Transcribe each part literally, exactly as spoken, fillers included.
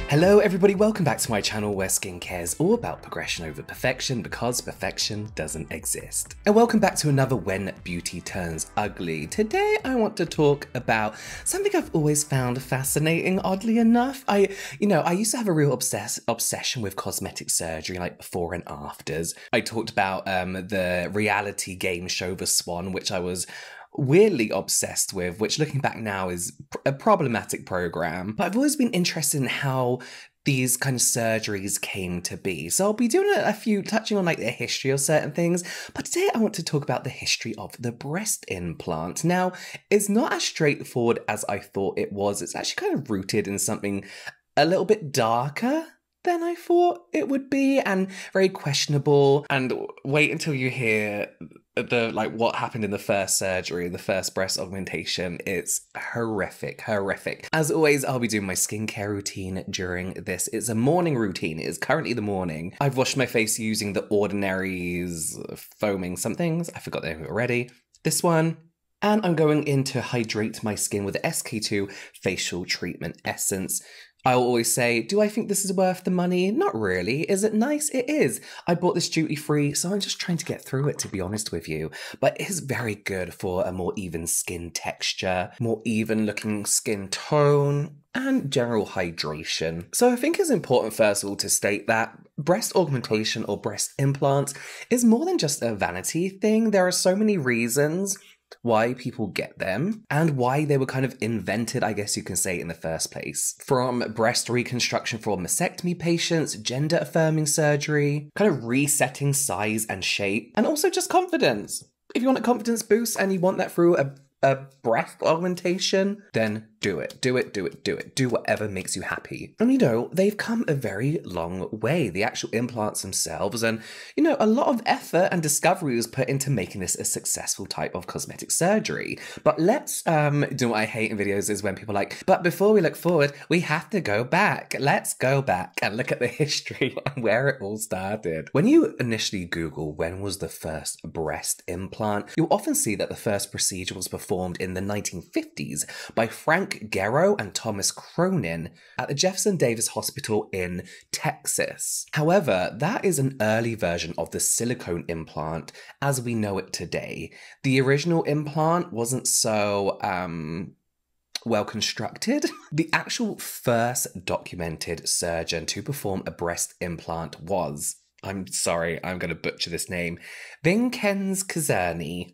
Hello everybody, welcome back to my channel where skincare is all about progression over perfection because perfection doesn't exist. And welcome back to another When Beauty Turns Ugly. Today I want to talk about something I've always found fascinating, oddly enough. I, you know, I used to have a real obsess obsession with cosmetic surgery, like before and afters. I talked about um, the reality game show The Swan, which I was weirdly obsessed with, which looking back now is a problematic program. But I've always been interested in how these kind of surgeries came to be. So I'll be doing a, a few, touching on like the history of certain things. But today I want to talk about the history of the breast implant. Now, it's not as straightforward as I thought it was. It's actually kind of rooted in something a little bit darker than I thought it would be, and very questionable. And wait until you hear the like what happened in the first surgery, the first breast augmentation. It's horrific, horrific. As always, I'll be doing my skincare routine during this. It's a morning routine. It is currently the morning. I've washed my face using the Ordinary's foaming somethings. I forgot the name already. This one. And I'm going in to hydrate my skin with the S K two Facial Treatment Essence. I'll always say, do I think this is worth the money? Not really. Is it nice? It is. I bought this duty free, so I'm just trying to get through it, to be honest with you. But it is very good for a more even skin texture, more even looking skin tone, and general hydration. So I think it's important, first of all, to state that breast augmentation or breast implants is more than just a vanity thing. There are so many reasons why people get them and why they were kind of invented, I guess you can say, in the first place. From breast reconstruction for mastectomy patients, gender affirming surgery, kind of resetting size and shape, and also just confidence. If you want a confidence boost and you want that through a, a breast augmentation, then do it, do it, do it, do it. Do whatever makes you happy. And you know, they've come a very long way, the actual implants themselves, and you know, a lot of effort and discovery was put into making this a successful type of cosmetic surgery. But let's, um, do what I hate in videos is when people are like, but before we look forward, we have to go back. Let's go back and look at the history and where it all started. When you initially Google when was the first breast implant, you'll often see that the first procedure was performed in the nineteen fifties by Frank Gerow and Thomas Cronin at the Jefferson Davis Hospital in Texas. However, that is an early version of the silicone implant as we know it today. The original implant wasn't so, um, well constructed. The actual first documented surgeon to perform a breast implant was, I'm sorry, I'm going to butcher this name, Vincenz Kazerny.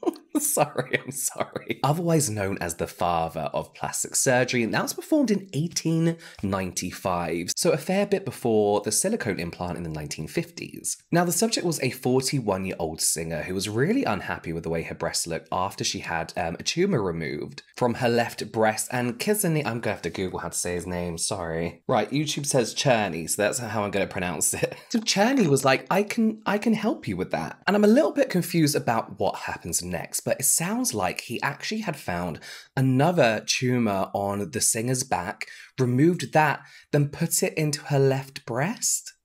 Sorry, I'm sorry. Otherwise known as the father of plastic surgery, and that was performed in eighteen ninety-five, so a fair bit before the silicone implant in the nineteen fifties. Now, the subject was a forty-one-year-old singer who was really unhappy with the way her breasts looked after she had um, a tumor removed from her left breast, and Kitten, I'm gonna have to Google how to say his name, sorry. Right, YouTube says Cherney, so that's how I'm gonna pronounce it. So Cherney was like, I can, I can help you with that. And I'm a little bit confused about what happens next, but it sounds like he actually had found another tumor on the singer's back, removed that, then put it into her left breast.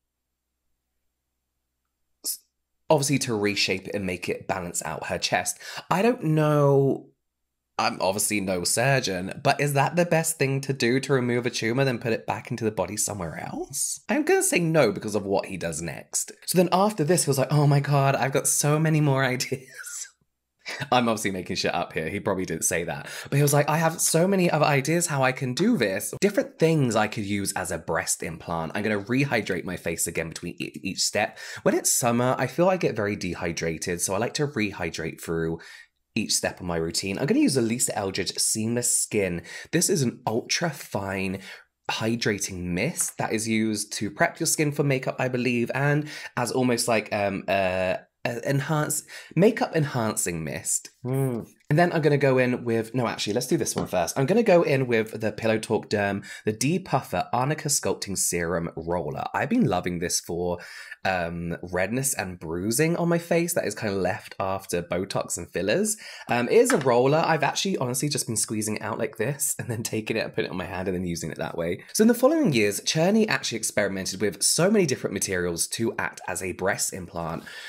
Obviously to reshape it and make it balance out her chest. I don't know, I'm obviously no surgeon, but is that the best thing to do, to remove a tumor, then put it back into the body somewhere else? I'm gonna say no because of what he does next. So then after this, he was like, oh my God, I've got so many more ideas. I'm obviously making shit up here. He probably didn't say that. But he was like, I have so many other ideas how I can do this. Different things I could use as a breast implant. I'm going to rehydrate my face again between each step. When it's summer, I feel I get very dehydrated. So I like to rehydrate through each step of my routine. I'm going to use the Lisa Eldridge Seamless Skin. This is an ultra fine hydrating mist that is used to prep your skin for makeup, I believe, and as almost like um uh enhance makeup enhancing mist. Mm. And then I'm going to go in with, no, actually, let's do this one first. I'm going to go in with the Pillow Talk Derm, the Depuffer Arnica Sculpting Serum Roller. I've been loving this for um, redness and bruising on my face that is kind of left after Botox and fillers. Um, it is a roller. I've actually honestly just been squeezing it out like this and then taking it and putting it on my hand and then using it that way. So in the following years, Cherney actually experimented with so many different materials to act as a breast implant.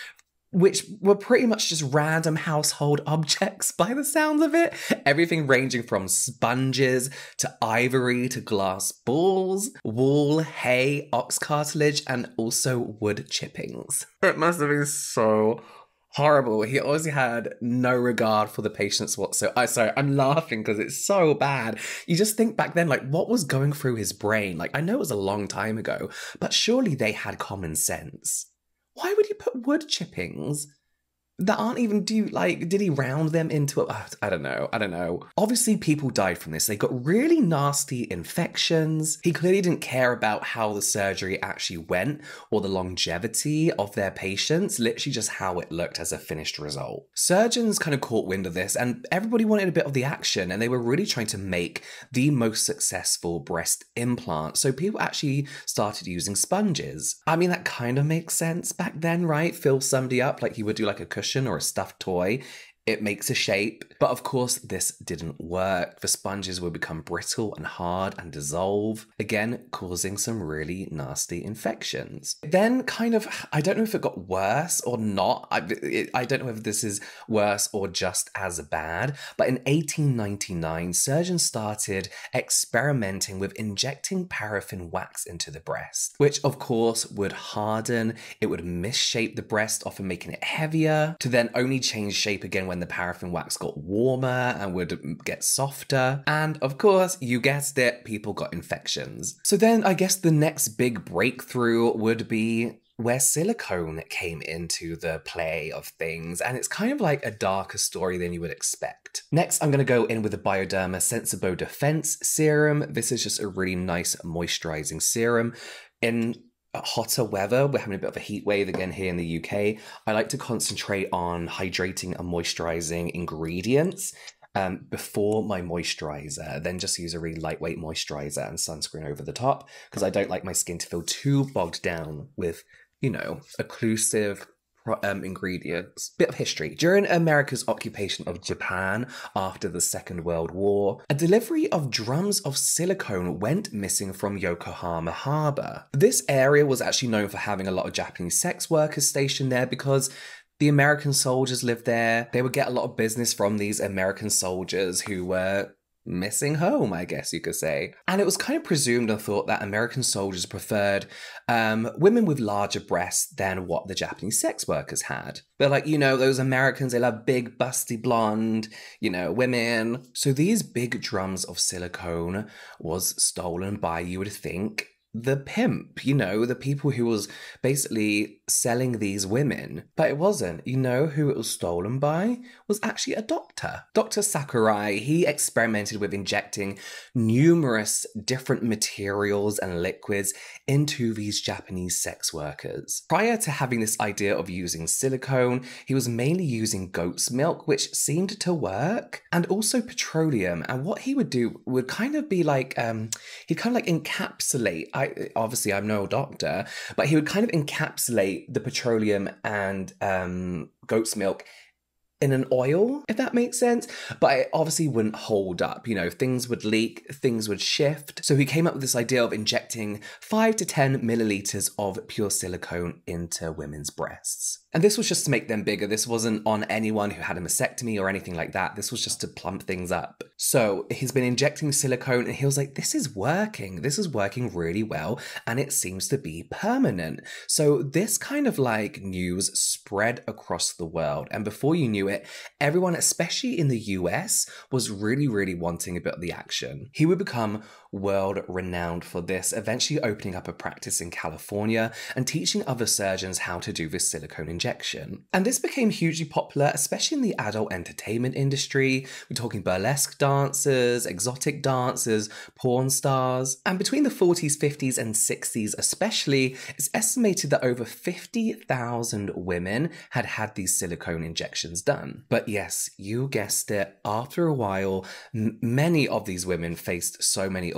which were pretty much just random household objects by the sounds of it. Everything ranging from sponges to ivory to glass balls, wool, hay, ox cartilage, and also wood chippings. It must have been so horrible. He obviously had no regard for the patients whatsoever. I sorry, I'm laughing because it's so bad. You just think back then, like, what was going through his brain? Like, I know it was a long time ago, but surely they had common sense. Why would you put wood chippings that aren't even due, like, did he round them into a, I don't know, I don't know. Obviously, people died from this. They got really nasty infections. He clearly didn't care about how the surgery actually went or the longevity of their patients, literally just how it looked as a finished result. Surgeons kind of caught wind of this and everybody wanted a bit of the action, and they were really trying to make the most successful breast implant. So people actually started using sponges. I mean, that kind of makes sense back then, right? Fill somebody up like you would do like a cushion or a stuffed toy. It makes a shape. But of course, this didn't work. The sponges would become brittle and hard and dissolve, again, causing some really nasty infections. Then kind of, I don't know if it got worse or not. I, it, I don't know if this is worse or just as bad. But in eighteen ninety-nine, surgeons started experimenting with injecting paraffin wax into the breast, which of course would harden. It would misshape the breast, often making it heavier, to then only change shape again when the paraffin wax got warmer and would get softer. And of course, you guessed it, people got infections. So then I guess the next big breakthrough would be where silicone came into the play of things, and it's kind of like a darker story than you would expect. Next, I'm going to go in with the Bioderma Sensibo Defense Serum. This is just a really nice moisturizing serum. In hotter weather, we're having a bit of a heat wave again here in the U K, I like to concentrate on hydrating and moisturizing ingredients um, before my moisturizer, then just use a really lightweight moisturizer and sunscreen over the top, because I don't like my skin to feel too bogged down with, you know, occlusive Um, ingredients. Bit of history. During America's occupation of Japan after the Second World War, a delivery of drums of silicone went missing from Yokohama Harbor. This area was actually known for having a lot of Japanese sex workers stationed there because the American soldiers lived there. They would get a lot of business from these American soldiers who were missing home, I guess you could say. And it was kind of presumed and thought that American soldiers preferred um, women with larger breasts than what the Japanese sex workers had. They're like, you know, those Americans, they love big, busty, blonde, you know, women. So these big drums of silicone was stolen by, you would think, the pimp, you know, the people who was basically selling these women. But it wasn't. You know who it was stolen by? Was actually a doctor. Doctor Sakurai. He experimented with injecting numerous different materials and liquids into these Japanese sex workers. Prior to having this idea of using silicone, he was mainly using goat's milk, which seemed to work, and also petroleum. And what he would do would kind of be like, um, he'd kind of like encapsulate, I, obviously I'm no doctor, but he would kind of encapsulate the petroleum and um, goat's milk in an oil, if that makes sense. But it obviously wouldn't hold up. You know, things would leak, things would shift. So he came up with this idea of injecting five to ten milliliters of pure silicone into women's breasts. And this was just to make them bigger. This wasn't on anyone who had a mastectomy or anything like that. This was just to plump things up. So he's been injecting silicone and he was like, this is working. This is working really well. And it seems to be permanent. So this kind of like news spread across the world. And before you knew it, everyone, especially in the U S, was really, really wanting a bit of the action. He would become world renowned for this, eventually opening up a practice in California and teaching other surgeons how to do this silicone injection. And this became hugely popular, especially in the adult entertainment industry. We're talking burlesque dancers, exotic dancers, porn stars. And between the forties, fifties, and sixties especially, it's estimated that over fifty thousand women had had these silicone injections done. But yes, you guessed it, after a while, m- many of these women faced so many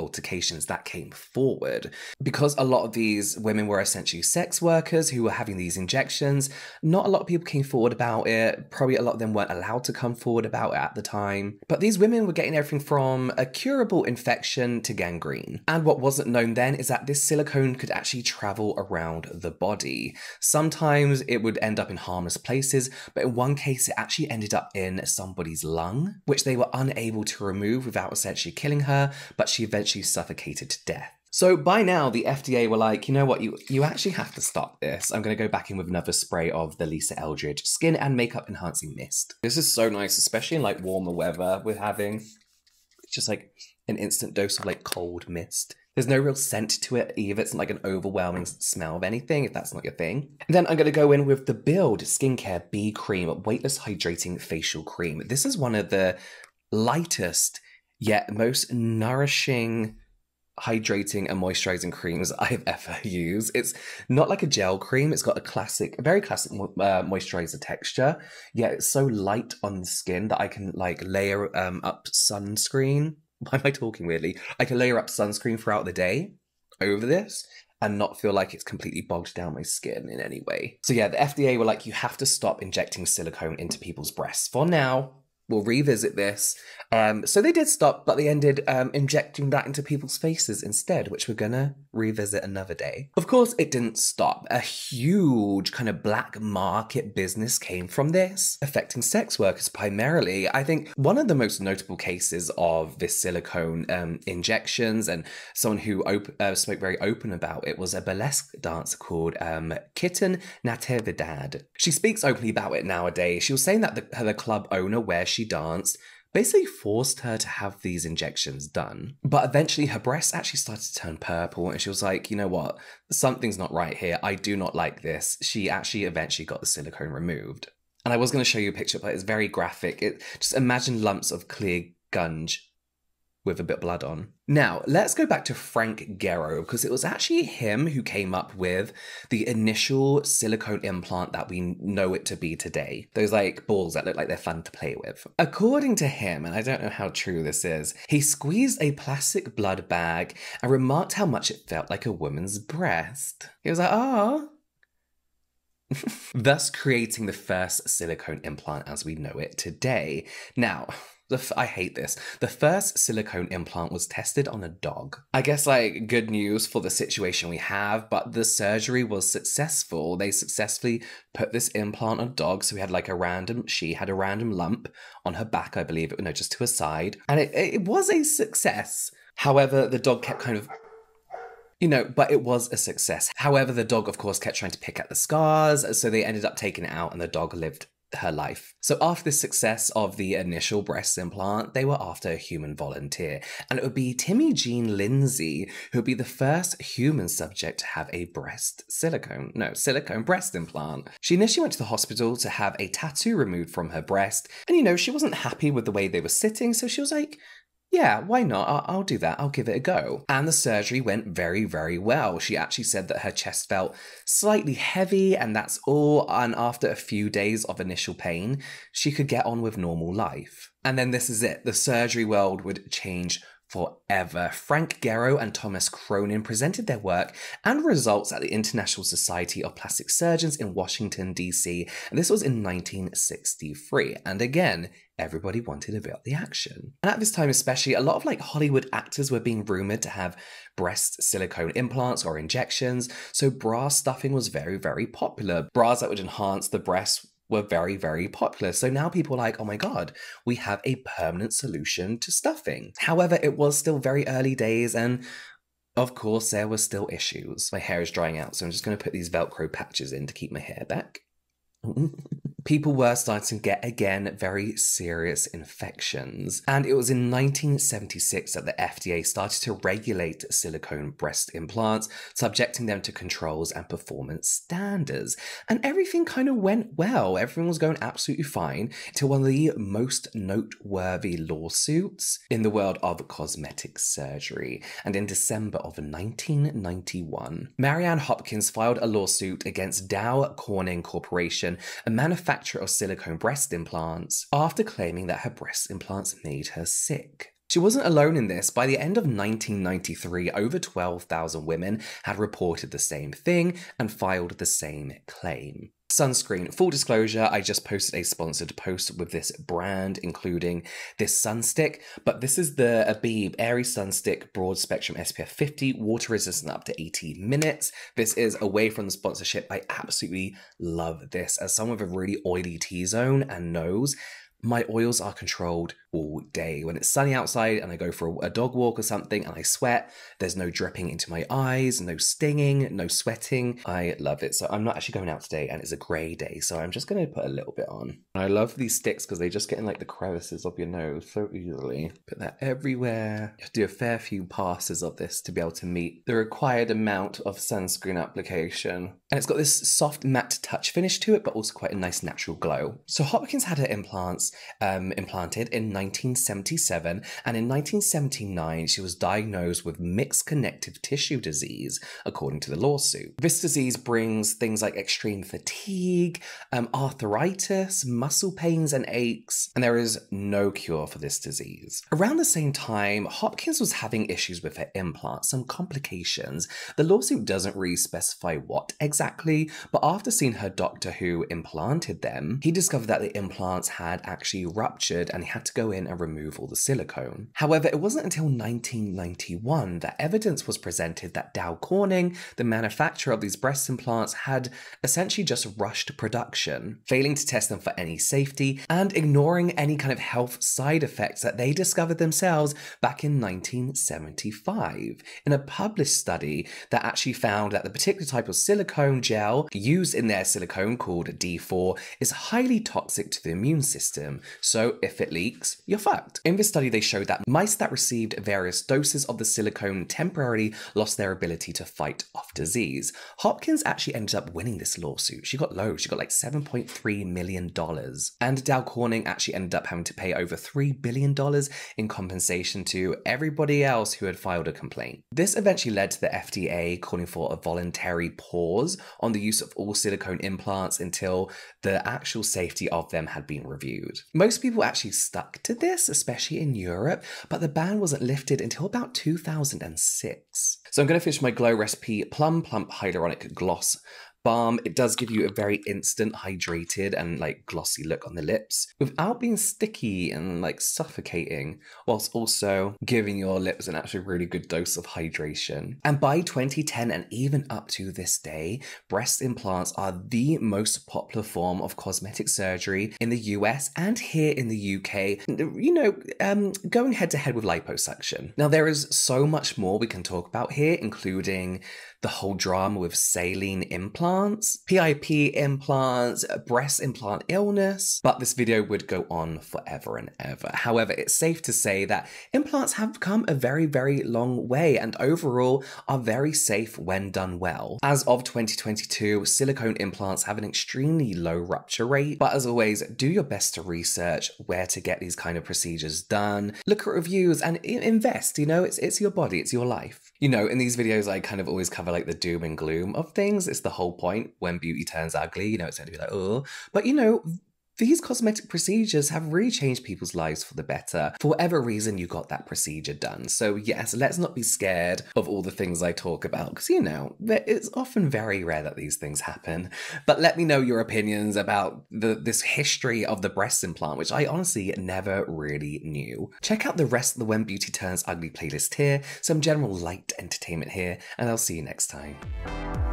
altercations that came forward. Because a lot of these women were essentially sex workers who were having these injections, not a lot of people came forward about it. Probably a lot of them weren't allowed to come forward about it at the time. But these women were getting everything from a curable infection to gangrene. And what wasn't known then is that this silicone could actually travel around the body. Sometimes it would end up in harmless places, but in one case it actually ended up in somebody's lung, which they were unable to remove without essentially killing her, but she eventually suffocated to death. So by now, the F D A were like, you know what, you, you actually have to stop this. I'm going to go back in with another spray of the Lisa Eldridge Skin and Makeup Enhancing Mist. This is so nice, especially in like warmer weather we're having. It's just like an instant dose of like cold mist. There's no real scent to it either. It's not like an overwhelming smell of anything, if that's not your thing. And then I'm going to go in with the Build Skincare B Cream Weightless Hydrating Facial Cream. This is one of the lightest yet most nourishing hydrating and moisturizing creams I've ever used. It's not like a gel cream. It's got a classic, a very classic uh, moisturizer texture. Yet it's so light on the skin that I can like layer um, up sunscreen. Why am I talking weirdly? I can layer up sunscreen throughout the day over this and not feel like it's completely bogged down my skin in any way. So yeah, the F D A were like, you have to stop injecting silicone into people's breasts. For now, we'll revisit this. Um, so they did stop, but they ended um, injecting that into people's faces instead, which we're gonna revisit another day. Of course, it didn't stop. A huge kind of black market business came from this, affecting sex workers primarily. I think one of the most notable cases of this silicone um, injections and someone who op- uh, spoke very open about it was a burlesque dancer called um, Kitten, Natividad. She speaks openly about it nowadays. She was saying that the, the club owner where she danced basically forced her to have these injections done. But eventually her breasts actually started to turn purple and she was like, you know what, something's not right here. I do not like this. She actually eventually got the silicone removed. And I was going to show you a picture, but it's very graphic. It, just imagine lumps of clear gunge with a bit of blood on. Now, let's go back to Frank Gerow, because it was actually him who came up with the initial silicone implant that we know it to be today. Those like balls that look like they're fun to play with. According to him, and I don't know how true this is, he squeezed a plastic blood bag and remarked how much it felt like a woman's breast. He was like, oh. Thus creating the first silicone implant as we know it today. Now, The f- I hate this. The first silicone implant was tested on a dog. I guess, like, good news for the situation we have, but the surgery was successful. They successfully put this implant on a dog, so we had, like, a random, she had a random lump on her back, I believe, no, just to her side. And it, it was a success. However, the dog kept kind of... You know, but it was a success. However, the dog, of course, kept trying to pick at the scars, so they ended up taking it out and the dog lived her life. So after the success of the initial breast implant, they were after a human volunteer, and it would be Timmy Jean Lindsay who would be the first human subject to have a breast silicone, no, silicone breast implant. She initially went to the hospital to have a tattoo removed from her breast, and you know, she wasn't happy with the way they were sitting, so she was like, yeah, why not? I'll, I'll do that. I'll give it a go. And the surgery went very, very well. She actually said that her chest felt slightly heavy and that's all. And after a few days of initial pain, she could get on with normal life. And then this is it. The surgery world would change forever. Frank Gerow and Thomas Cronin presented their work and results at the International Society of Plastic Surgeons in Washington, D C, and this was in nineteen sixty-three. And again, everybody wanted a bit of the action. And at this time especially, a lot of like Hollywood actors were being rumoured to have breast silicone implants or injections, so bra stuffing was very, very popular. Bras that would enhance the breasts were very, very popular. So now people are like, oh my God, we have a permanent solution to stuffing. However, it was still very early days and of course there were still issues. My hair is drying out, so I'm just going to put these Velcro patches in to keep my hair back. People were starting to get, again, very serious infections. And it was in nineteen seventy-six that the F D A started to regulate silicone breast implants, subjecting them to controls and performance standards. And everything kind of went well. Everything was going absolutely fine until one of the most noteworthy lawsuits in the world of cosmetic surgery. And in December of nineteen ninety-one, Marianne Hopkins filed a lawsuit against Dow Corning Corporation, a manufacturer of silicone breast implants, after claiming that her breast implants made her sick. She wasn't alone in this. By the end of nineteen ninety-three, over twelve thousand women had reported the same thing and filed the same claim. Sunscreen. Full disclosure, I just posted a sponsored post with this brand, including this sunstick, but this is the Abib Airy Sunstick Broad Spectrum S P F fifty, water resistant up to eighty minutes. This is away from the sponsorship. I absolutely love this. As someone with a really oily T-zone and nose, my oils are controlled all day. When it's sunny outside and I go for a dog walk or something and I sweat, there's no dripping into my eyes, no stinging, no sweating. I love it. So I'm not actually going out today and it's a grey day, so I'm just going to put a little bit on. I love these sticks because they just get in like the crevices of your nose so easily. Put that everywhere. You have to do a fair few passes of this to be able to meet the required amount of sunscreen application. And it's got this soft matte touch finish to it, but also quite a nice natural glow. So Hopkins had her implants um, implanted in nineteen seventy-seven, and in nineteen seventy-nine she was diagnosed with mixed connective tissue disease, according to the lawsuit. This disease brings things like extreme fatigue, um, arthritis, muscle pains and aches, and there is no cure for this disease. Around the same time, Hopkins was having issues with her implants, some complications. The lawsuit doesn't really specify what exactly, but after seeing her doctor who implanted them, he discovered that the implants had actually ruptured and he had to go in and remove all the silicone. However, it wasn't until nineteen ninety-one that evidence was presented that Dow Corning, the manufacturer of these breast implants, had essentially just rushed production, failing to test them for any safety and ignoring any kind of health side effects that they discovered themselves back in nineteen seventy-five in a published study that actually found that the particular type of silicone gel used in their silicone, called D four, is highly toxic to the immune system, so if it leaks, you're fucked. In this study, they showed that mice that received various doses of the silicone temporarily lost their ability to fight off disease. Hopkins actually ended up winning this lawsuit. She got low, she got like seven point three million dollars. And Dow Corning actually ended up having to pay over three billion dollars in compensation to everybody else who had filed a complaint. This eventually led to the F D A calling for a voluntary pause on the use of all silicone implants until the actual safety of them had been reviewed. Most people actually stuck to this, especially in Europe, but the ban wasn't lifted until about two thousand six. So I'm going to finish my Glow Recipe Plum Plump Hyaluronic Gloss Balm. It does give you a very instant hydrated and like glossy look on the lips without being sticky and like suffocating, whilst also giving your lips an actually really good dose of hydration. And by twenty ten and even up to this day, breast implants are the most popular form of cosmetic surgery in the U S and here in the U K, you know, um, going head to head with liposuction. Now there is so much more we can talk about here, including the whole drama with saline implants, P I P implants, breast implant illness, but this video would go on forever and ever. However, it's safe to say that implants have come a very, very long way and overall are very safe when done well. As of twenty twenty-two, silicone implants have an extremely low rupture rate, but as always, do your best to research where to get these kind of procedures done, look at reviews and invest, you know, it's, it's your body, it's your life. You know, in these videos, I kind of always cover like the doom and gloom of things. It's the whole point. When beauty turns ugly, you know, it's going to be like, oh, but you know, these cosmetic procedures have really changed people's lives for the better. For whatever reason, you got that procedure done. So yes, let's not be scared of all the things I talk about, because you know, it's often very rare that these things happen. But let me know your opinions about the this history of the breast implant, which I honestly never really knew. Check out the rest of the When Beauty Turns Ugly playlist here, some general light entertainment here, and I'll see you next time.